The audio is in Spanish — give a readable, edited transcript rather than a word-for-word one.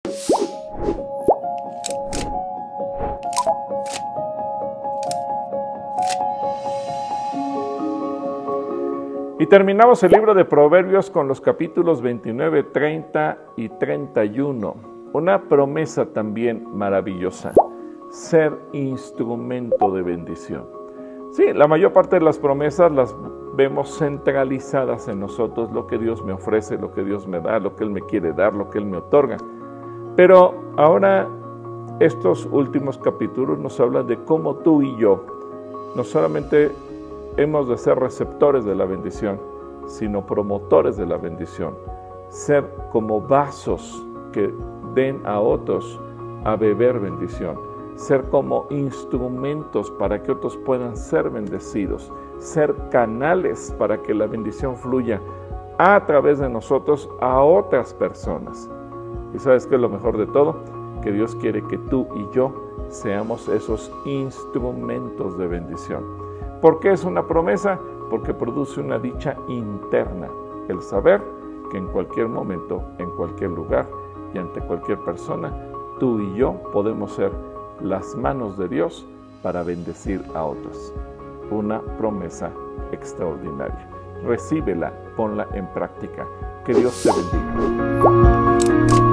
Y terminamos el libro de Proverbios con los capítulos 29, 30 y 31. Una promesa también maravillosa: ser instrumento de bendición. Sí, la mayor parte de las promesas las vemos centralizadas en nosotros, lo que Dios me ofrece, lo que Dios me da, lo que Él me quiere dar, lo que Él me otorga. Pero ahora estos últimos capítulos nos hablan de cómo tú y yo no solamente hemos de ser receptores de la bendición, sino promotores de la bendición. Ser como vasos que den a otros a beber bendición. Ser como instrumentos para que otros puedan ser bendecidos. Ser canales para que la bendición fluya a través de nosotros a otras personas. ¿Y sabes qué es lo mejor de todo? Que Dios quiere que tú y yo seamos esos instrumentos de bendición. ¿Por qué es una promesa? Porque produce una dicha interna, el saber que en cualquier momento, en cualquier lugar y ante cualquier persona, tú y yo podemos ser las manos de Dios para bendecir a otros. Una promesa extraordinaria. Recíbela, ponla en práctica. Que Dios te bendiga.